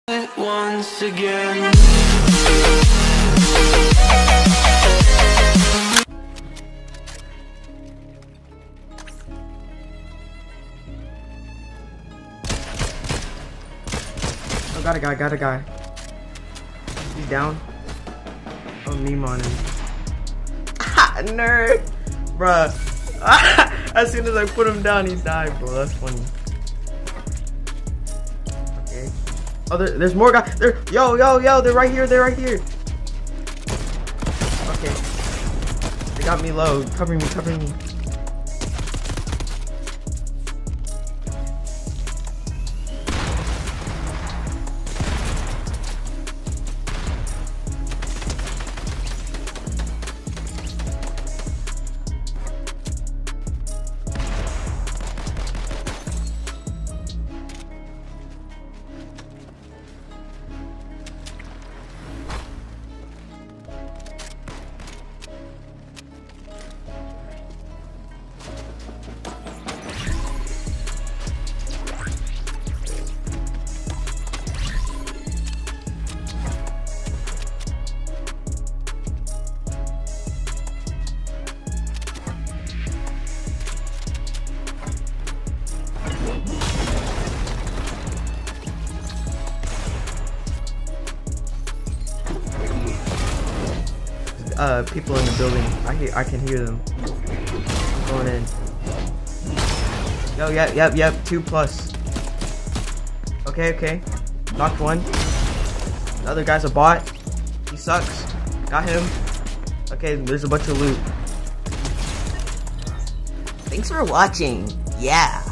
Once again. Oh, got a guy. He's down. Oh, meme on him. Nerd! Bruh. As soon as I put him down, he died, bro. That's funny. Okay. Oh, there's more guys. Yo, they're right here. Okay. They got me low. Covering me. People in the building. I can hear them. I'm going in. Yo, yep. 2+. Okay. Knocked one. The other guy's a bot. He sucks. Got him. Okay, there's a bunch of loot. Thanks for watching. Yeah.